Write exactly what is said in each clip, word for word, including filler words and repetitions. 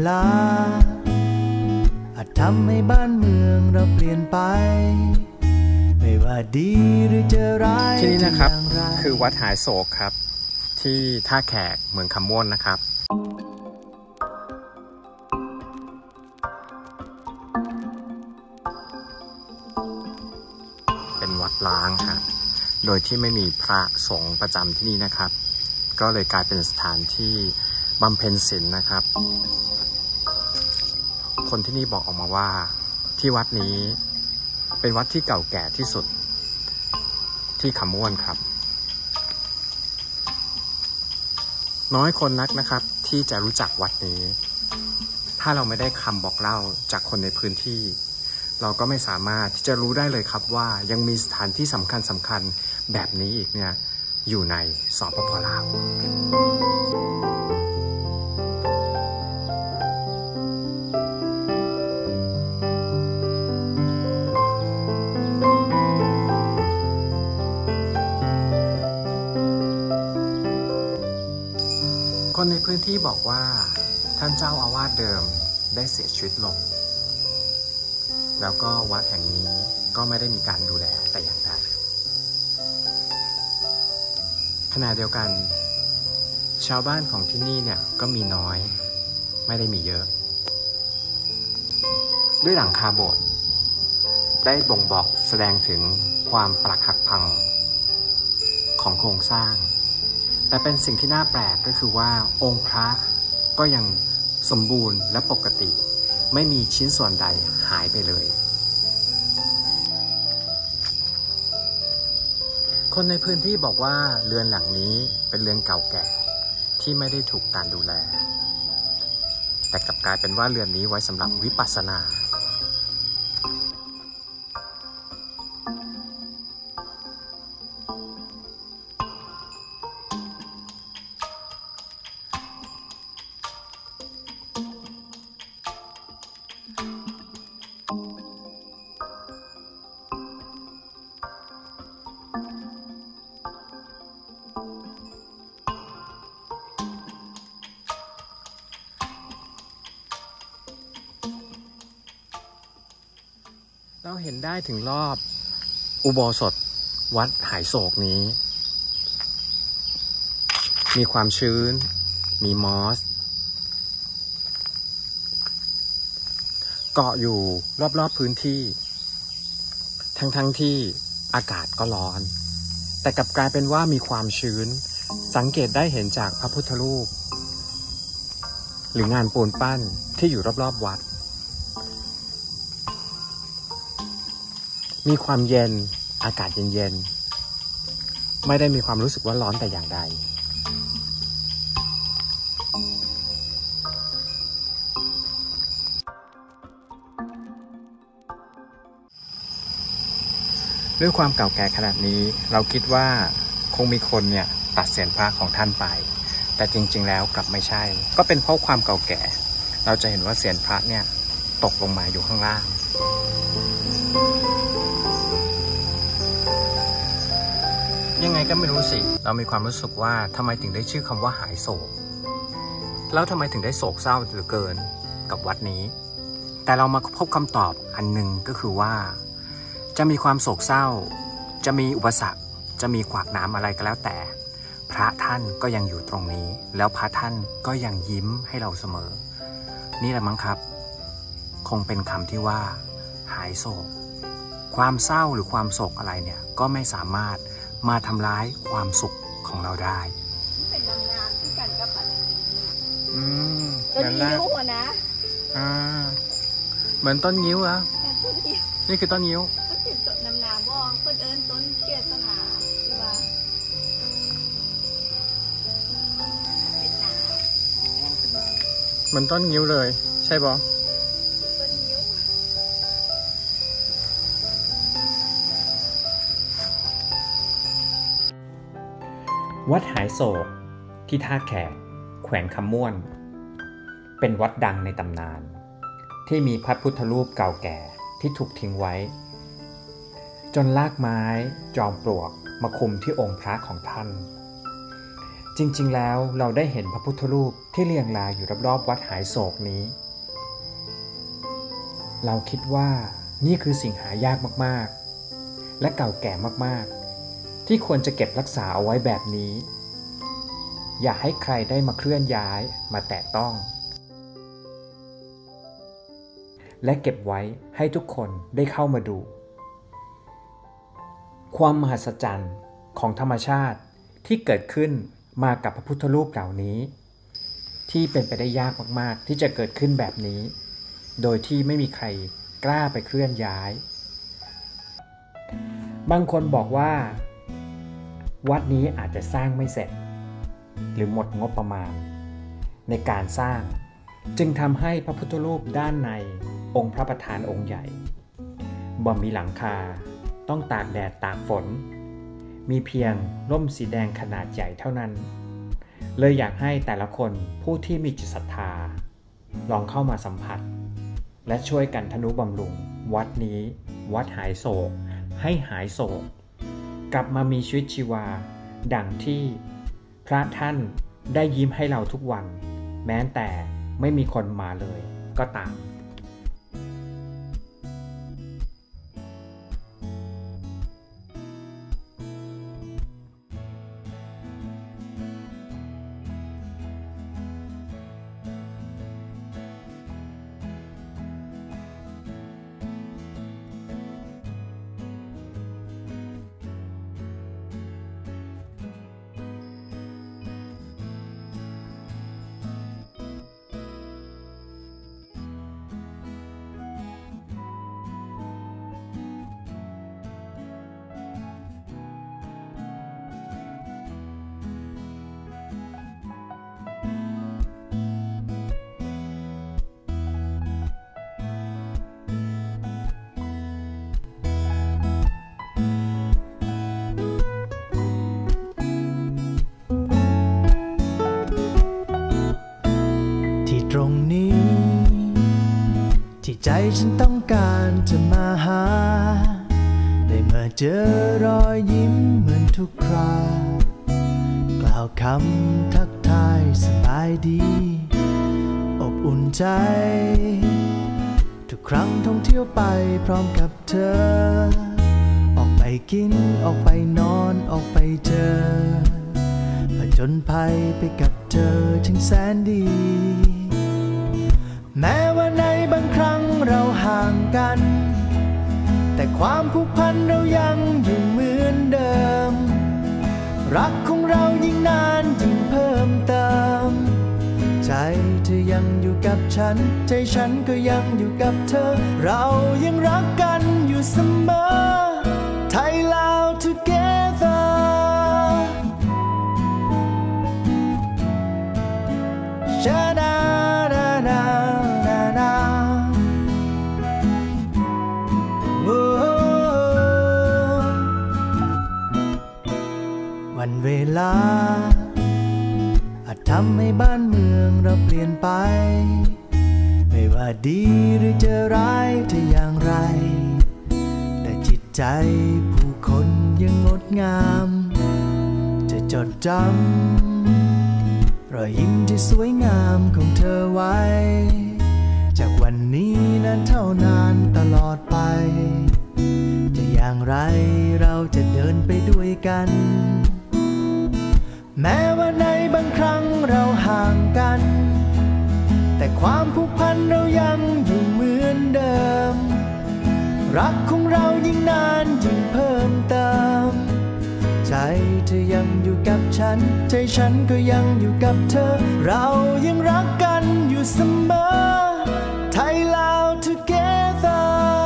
ลาอาจทำให้บ้านเมืองเราเปลี่ยนไปไม่ว่าดีหรือจะร้ายที่นี่นะครับคือวัดหายโศกครับที่ท่าแขกเมืองคำม่วนนะครับเป็นวัดล้างครับโดยที่ไม่มีพระสงฆ์ประจำที่นี่นะครับก็เลยกลายเป็นสถานที่บำเพ็ญศีลนะครับคนที่นี่บอกออกมาว่าที่วัดนี้เป็นวัดที่เก่าแก่ที่สุดที่คำม่วนครับน้อยคนนักนะครับที่จะรู้จักวัดนี้ถ้าเราไม่ได้คำบอกเล่าจากคนในพื้นที่เราก็ไม่สามารถที่จะรู้ได้เลยครับว่ายังมีสถานที่สำคัญสำคัญแบบนี้อีกเนี่ยอยู่ในสปป.ลาวคนในพื้นที่บอกว่าท่านเจ้าอาวาสเดิมได้เสียชีวิตลงแล้วก็วัดแห่งนี้ก็ไม่ได้มีการดูแลแต่อย่างใดขณะเดียวกันชาวบ้านของที่นี่เนี่ยก็มีน้อยไม่ได้มีเยอะด้วยหลังคาโบสถ์ได้บ่งบอกแสดงถึงความปรักหักพังของโครงสร้างแต่เป็นสิ่งที่น่าแปลกก็คือว่าองค์พระก็ยังสมบูรณ์และปกติไม่มีชิ้นส่วนใดหายไปเลยคนในพื้นที่บอกว่าเรือนหลังนี้เป็นเรือนเก่าแก่ที่ไม่ได้ถูกการดูแลแต่กลับกลายเป็นว่าเรือนนี้ไว้สำหรับวิปัสสนาเราเห็นได้ถึงรอบอุโบสถวัดหายโศกนี้มีความชื้นมีมอสเกาะอยู่รอบๆพื้นที่ทั้งๆ ท, ที่อากาศก็ร้อนแต่กลับกลายเป็นว่ามีความชื้นสังเกตได้เห็นจากพระพุทธรูปหรืองานปูนปั้นที่อยู่รอบๆวัดมีความเย็นอากาศเย็นๆไม่ได้มีความรู้สึกว่าร้อนแต่อย่างใดด้วยความเก่าแก่ขนาดนี้เราคิดว่าคงมีคนเนี่ยตัดเศียรพระของท่านไปแต่จริงๆแล้วกลับไม่ใช่ก็เป็นเพราะความเก่าแก่เราจะเห็นว่าเศียรพระเนี่ยตกลงมาอยู่ข้างล่างยังไงก็ไม่รู้สิเรามีความรู้สึกว่าทำไมถึงได้ชื่อคำว่าหายโศกแล้วทำไมถึงได้โศกเศร้าเหลือเกินกับวัดนี้แต่เรามาพบคำตอบอันหนึ่งก็คือว่าจะมีความโศกเศร้าจะมีอุปสรรคจะมีขวากหนามอะไรก็แล้วแต่พระท่านก็ยังอยู่ตรงนี้แล้วพระท่านก็ยังยิ้มให้เราเสมอนี่แหละมั้งครับคงเป็นคำที่ว่าหายโศกความเศร้าหรือความโศกอะไรเนี่ยก็ไม่สามารถมาทำร้ายความสุขของเราได้เป็นน้ำน้ำที่กันกับอะไรอืมต้นนิ้วนะอ่าเหมือนต้นนิ้วอะนี่คือต้นนิ้วก็เป็นต้นน้ำน้ำวองต้นเอิญต้นเกศนาหรือว่าเป็นน้ำอ๋อเป็นน้ำเหมือนต้นนิ้วเลยใช่ปะต้นนิ้ววัดหายโศกที่ท่าแขกแขวงคำม่วนเป็นวัดดังในตำนานที่มีพระพุทธรูปเก่าแก่ที่ถูกทิ้งไว้จนลากไม้จอมปลวกมาคุมที่องค์พระของท่านจริงๆแล้วเราได้เห็นพระพุทธรูปที่เรียงรายอยู่รอบๆวัดหายโศกนี้เราคิดว่านี่คือสิ่งหายากมากๆและเก่าแก่มากๆที่ควรจะเก็บรักษาเอาไว้แบบนี้อย่าให้ใครได้มาเคลื่อนย้ายมาแตะต้องและเก็บไว้ให้ทุกคนได้เข้ามาดูความมหัศจรรย์ของธรรมชาติที่เกิดขึ้นมากับพระพุทธรูปเหล่านี้ที่เป็นไปได้ยากมากๆที่จะเกิดขึ้นแบบนี้โดยที่ไม่มีใครกล้าไปเคลื่อนย้ายบางคนบอกว่าวัดนี้อาจจะสร้างไม่เสร็จหรือหมดงบประมาณในการสร้างจึงทำให้พระพุทธรูปด้านในองค์พระประธานองค์ใหญ่บ่มีหลังคาต้องตากแดดตากฝนมีเพียงร่มสีแดงขนาดใหญ่เท่านั้นเลยอยากให้แต่ละคนผู้ที่มีจิตศรัทธาลองเข้ามาสัมผัสและช่วยกันทนุบำรุงวัดนี้วัดหายโศกให้หายโศกกลับมามีชีวิตชีวาดังที่พระท่านได้ยิ้มให้เราทุกวันแม้แต่ไม่มีคนมาเลยก็ตามตรงนี้ที่ใจฉันต้องการจะมาหาได้มาเจอรอยยิ้มเหมือนทุกครากล่าวคำทักทายสบายดีอบอุ่นใจทุกครั้งท่องเที่ยวไปพร้อมกับเธอออกไปกินออกไปนอนออกไปเจอผจญภัยไปกับเธอช่างแสนดีแม้ว่าในบางครั้งเราห่างกันแต่ความผูกพันเรายังอยู่เหมือนเดิมรักของเรายิ่งนานยิ่งเพิ่มเติมใจเธอยังอยู่กับฉันใจฉันก็ยังอยู่กับเธอเรายังรักกันอยู่เสมอไทยลาว togetherชาดาวันเวลาอาจทำให้บ้านเมืองเราเปลี่ยนไปไม่ว่าดีหรือจะร้ายจะอย่างไรแต่จิตใจผู้คนยังงดงามจะจดจำรอยยิ้มที่สวยงามของเธอไว้จากวันนี้นั้นเท่านานตลอดไปจะอย่างไรเราจะเดินไปด้วยกันแม้ว่าในบางครั้งเราห่างกันแต่ความผูกพันเรายังอยู่เหมือนเดิมรักของเรายิ่งนานยิ่งเพิ่มเติมใจเธอยังอยู่กับฉันใจฉันก็ยังอยู่กับเธอเรายังรักกันอยู่เสมอไทยลาว together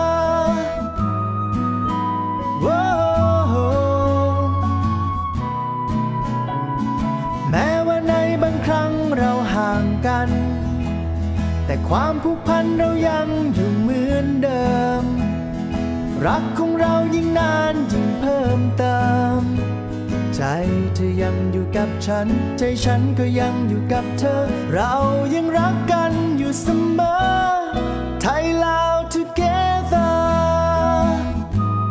แม้ว่าในบางครั้งเราห่างกันแต่ความผูกพันเรายังอยู่เหมือนเดิมรักของเรายิ่งนานยิ่งเพิ่มเติมใจเธอยังอยู่กับฉันใจฉันก็ยังอยู่กับเธอเรายังรักกันอยู่เสมอไทยลาว together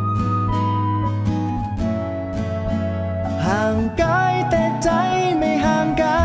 ห่างกายแต่ใจไม่ห่างกัน